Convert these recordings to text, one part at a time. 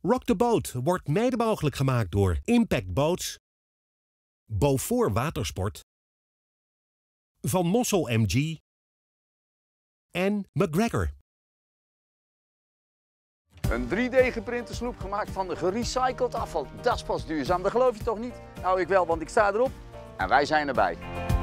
Rock the Boat wordt mede mogelijk gemaakt door Impact Boats, Beaufort Watersport, Van Mossel MG en MacGregor. Een 3D-geprinte sloep gemaakt van gerecycled afval. Dat is pas duurzaam, dat geloof je toch niet? Nou, ik wel, want ik sta erop en wij zijn erbij.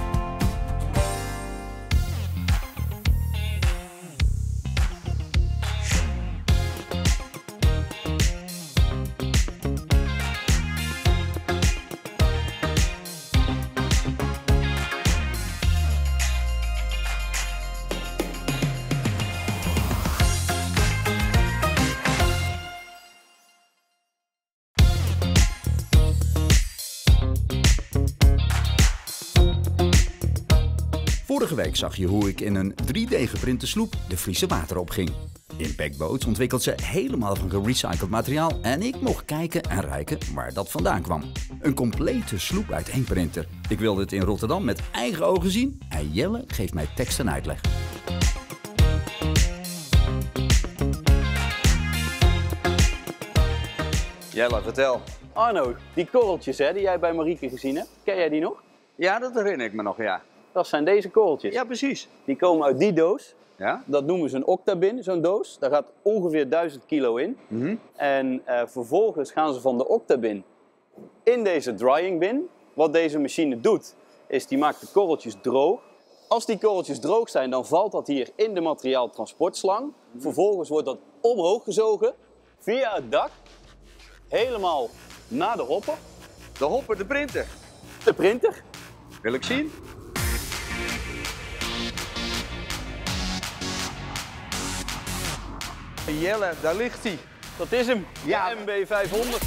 Vorige week zag je hoe ik in een 3D-geprinte sloep de Friese water opging. Impact Boats ontwikkelt ze helemaal van gerecycled materiaal en ik mocht kijken en ruiken waar dat vandaan kwam. Een complete sloep uit één printer. Ik wilde het in Rotterdam met eigen ogen zien en Jelle geeft mij tekst en uitleg. Jelle, vertel. Arno, die korreltjes hè, die jij bij Marieke gezien hebt, ken jij die nog? Ja, dat herinner ik me nog, ja. Dat zijn deze korreltjes. Ja, precies. Die komen uit die doos. Ja? Dat noemen ze een octabin, zo'n doos. Daar gaat ongeveer 1000 kilo in. En vervolgens gaan ze van de octabin in deze drying bin. Wat deze machine doet, is die maakt de korreltjes droog. Als die korreltjes droog zijn, dan valt dat hier in de materiaaltransportslang. Vervolgens wordt dat omhoog gezogen, via het dak, helemaal naar de hopper. De hopper, de printer. De printer. Wil ik zien? Jelle, daar ligt hij. Dat is hem, Ja. de MB500.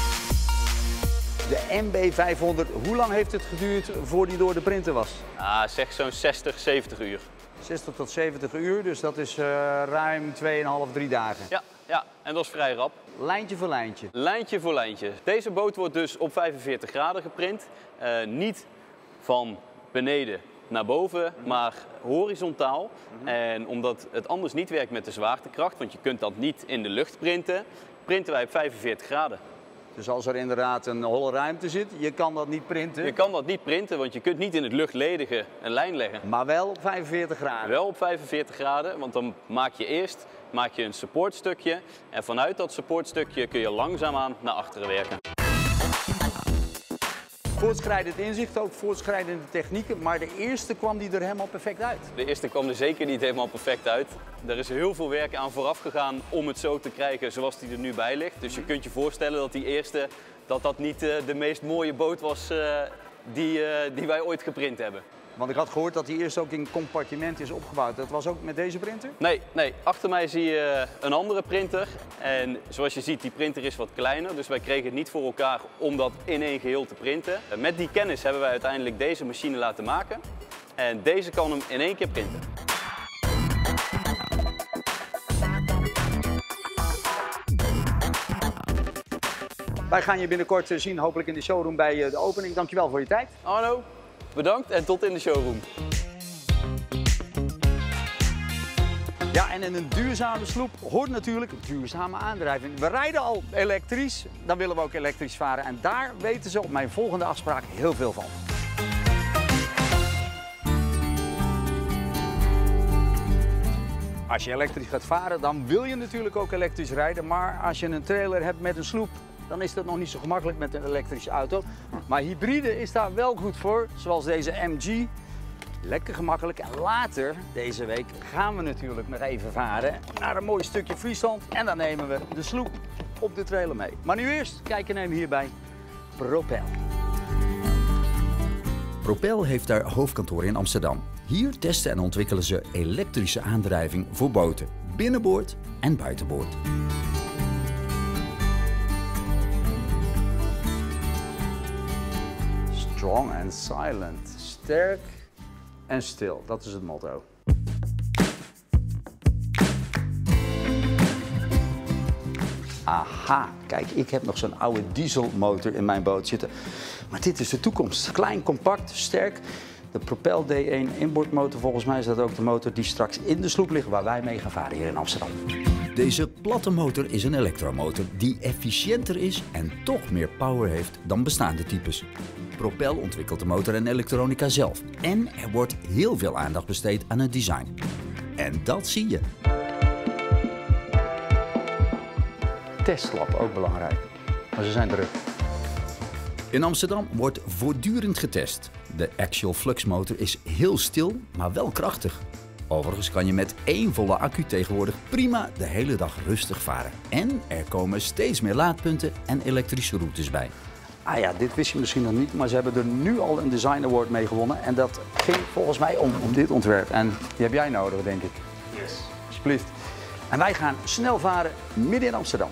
De MB500. Hoe lang heeft het geduurd voor die door de printer was? Ah, zeg zo'n 60, 70 uur. 60 tot 70 uur, dus dat is ruim 2,5, 3 dagen. Ja, en dat is vrij rap. Lijntje voor lijntje. Lijntje voor lijntje. Deze boot wordt dus op 45 graden geprint. Niet van beneden naar boven, maar horizontaal. En omdat het anders niet werkt met de zwaartekracht, want je kunt dat niet in de lucht printen, printen wij op 45 graden. Dus als er inderdaad een holle ruimte zit, je kan dat niet printen. Je kan dat niet printen, want je kunt niet in het luchtledige een lijn leggen. Maar wel op 45 graden. Wel op 45 graden, want dan maak je eerst een supportstukje. En vanuit dat supportstukje kun je langzaamaan naar achteren werken. Voortschrijdend inzicht, ook voortschrijdende technieken, maar de eerste kwam die er helemaal perfect uit. De eerste kwam er zeker niet helemaal perfect uit. Er is heel veel werk aan vooraf gegaan om het zo te krijgen zoals die er nu bij ligt. Dus je kunt je voorstellen dat die eerste dat niet de meest mooie boot was die wij ooit geprint hebben. Want ik had gehoord dat die eerst ook in compartiment is opgebouwd. Dat was ook met deze printer? Nee. Achter mij zie je een andere printer. En zoals je ziet, die printer is wat kleiner. Dus wij kregen het niet voor elkaar om dat in één geheel te printen. Met die kennis hebben wij uiteindelijk deze machine laten maken. En deze kan hem in één keer printen. Wij gaan je binnenkort zien, hopelijk in de showroom bij de opening. Dankjewel voor je tijd. Arno, bedankt en tot in de showroom. Ja, en in een duurzame sloep hoort natuurlijk duurzame aandrijving. We rijden al elektrisch, dan willen we ook elektrisch varen. En daar weten ze op mijn volgende afspraak heel veel van. Als je elektrisch gaat varen, dan wil je natuurlijk ook elektrisch rijden. Maar als je een trailer hebt met een sloep, dan is dat nog niet zo gemakkelijk met een elektrische auto. Maar hybride is daar wel goed voor, zoals deze MG. Lekker gemakkelijk. En later deze week gaan we natuurlijk nog even varen naar een mooi stukje Friesland. En dan nemen we de sloep op de trailer mee. Maar nu eerst kijken nemen hier bij Propel. Propel heeft daar hoofdkantoor in Amsterdam. Hier testen en ontwikkelen ze elektrische aandrijving voor boten, binnenboord en buitenboord. Strong and silent. Sterk en stil. Dat is het motto. Aha, kijk, ik heb nog zo'n oude dieselmotor in mijn boot zitten. Maar dit is de toekomst. Klein, compact, sterk. De Propel D1 inboordmotor, volgens mij is dat ook de motor die straks in de sloep ligt waar wij mee gaan varen hier in Amsterdam. Deze platte motor is een elektromotor die efficiënter is en toch meer power heeft dan bestaande types. Propel ontwikkelt de motor en elektronica zelf. En er wordt heel veel aandacht besteed aan het design. En dat zie je. Testlab ook belangrijk, maar ze zijn druk. In Amsterdam wordt voortdurend getest. De Axial Flux motor is heel stil, maar wel krachtig. Overigens kan je met 1 volle accu tegenwoordig prima de hele dag rustig varen. En er komen steeds meer laadpunten en elektrische routes bij. Ah ja, dit wist je misschien nog niet, maar ze hebben er nu al een Design Award mee gewonnen. En dat ging volgens mij om dit ontwerp. En die heb jij nodig, denk ik. Yes. Alsjeblieft. En wij gaan snel varen midden in Amsterdam.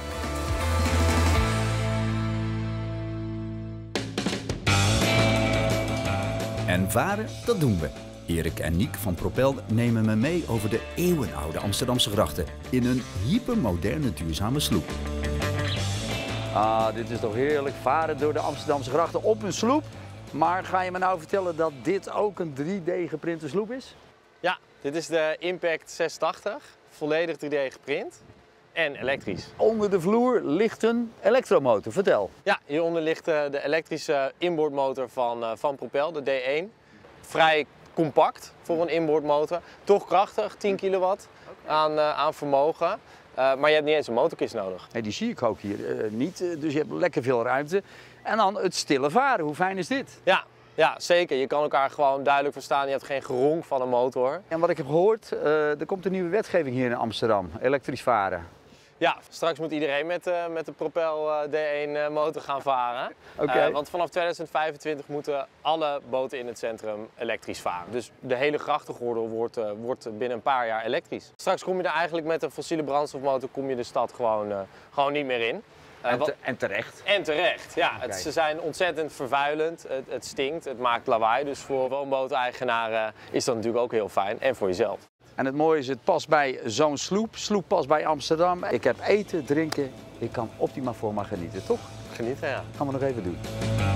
En varen, dat doen we. Erik en Niek van Propel nemen me mee over de eeuwenoude Amsterdamse grachten in een hypermoderne duurzame sloep. Ah, dit is toch heerlijk. Varen door de Amsterdamse grachten op een sloep. Maar ga je me nou vertellen dat dit ook een 3D geprinte sloep is? Ja, dit is de Impact 680. Volledig 3D geprint en elektrisch. Onder de vloer ligt een elektromotor. Vertel. Ja, hieronder ligt de elektrische inboordmotor van Propel, de D1. Vrij compact voor een inboordmotor. Toch krachtig, 10 kilowatt aan vermogen. Maar je hebt niet eens een motorkist nodig. Hey, die zie ik ook hier niet, dus je hebt lekker veel ruimte. En dan het stille varen. Hoe fijn is dit? Ja, zeker. Je kan elkaar gewoon duidelijk verstaan. Je hebt geen geronk van een motor. En wat ik heb gehoord, er komt een nieuwe wetgeving hier in Amsterdam. Elektrisch varen. Ja, straks moet iedereen met de Propel D1 motor gaan varen. Oké. Want vanaf 2025 moeten alle boten in het centrum elektrisch varen. Dus de hele grachtengordel wordt binnen een paar jaar elektrisch. Straks kom je er eigenlijk met een fossiele brandstofmotor kom je de stad gewoon niet meer in. En terecht. En terecht, ja. Ze zijn ontzettend vervuilend, het stinkt, het maakt lawaai. Dus voor woonbooteigenaren is dat natuurlijk ook heel fijn en voor jezelf. En het mooie is, het past bij zo'n sloep. Sloep past bij Amsterdam. Ik heb eten, drinken. Ik kan optimaal voor me genieten, toch? Genieten, ja. Gaan we nog even doen.